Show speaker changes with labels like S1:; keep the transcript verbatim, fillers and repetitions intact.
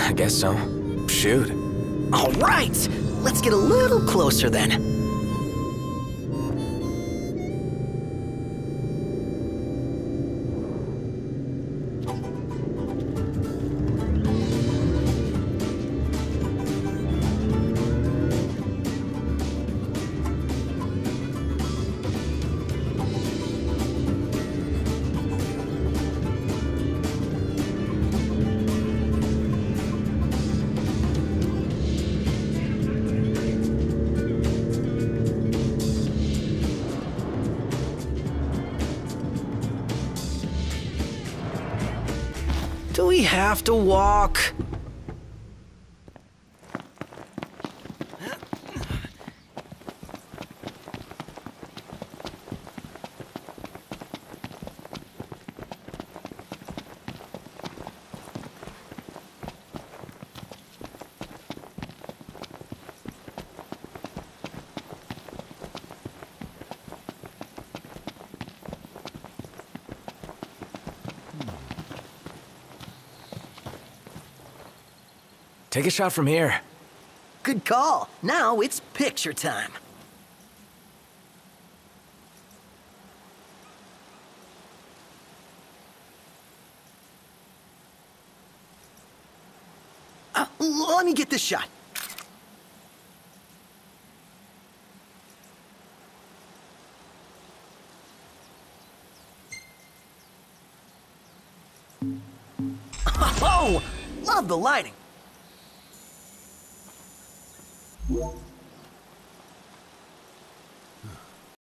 S1: I guess so. Shoot.
S2: All right, let's get a little closer then. Do we have to walk?
S1: Take a shot from here.
S2: Good call. Now it's picture time. Uh, let me get this shot. Oh, love the lighting.